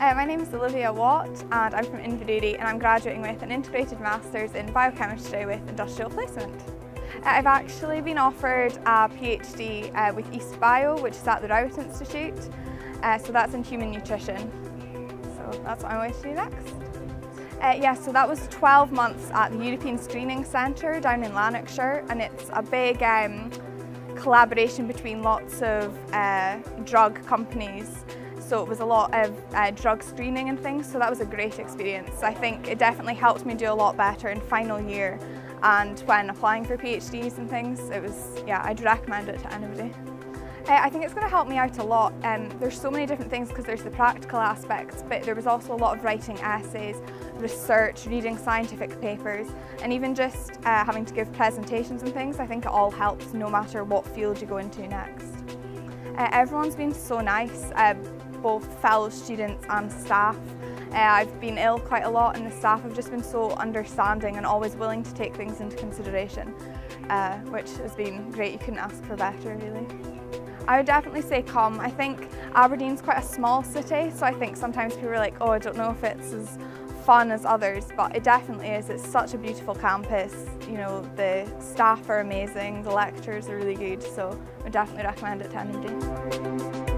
My name is Olivia Watt and I'm from Inveraray and I'm graduating with an integrated Masters in Biochemistry with industrial placement. I've actually been offered a PhD with East Bio, which is at the Rowett Institute, so that's in human nutrition. So that's what I'm going to do next. So that was 12 months at the European Screening Centre down in Lanarkshire, and it's a big collaboration between lots of drug companies. So it was a lot of drug screening and things, so that was a great experience. I think it definitely helped me do a lot better in final year and when applying for PhDs and things. It was, yeah, I'd recommend it to anybody. I think it's going to help me out a lot. There's so many different things because there's the practical aspects, but there was also a lot of writing essays, research, reading scientific papers, and even just having to give presentations and things. I think it all helps no matter what field you go into next. Everyone's been so nice, both fellow students and staff. I've been ill quite a lot and the staff have just been so understanding and always willing to take things into consideration, which has been great. You couldn't ask for better, really. I would definitely say come. I think Aberdeen's quite a small city, so I think sometimes people are like, oh, I don't know if it's as fun as others, but it definitely is. It's such a beautiful campus. You know, the staff are amazing, the lectures are really good, so I would definitely recommend it to anybody.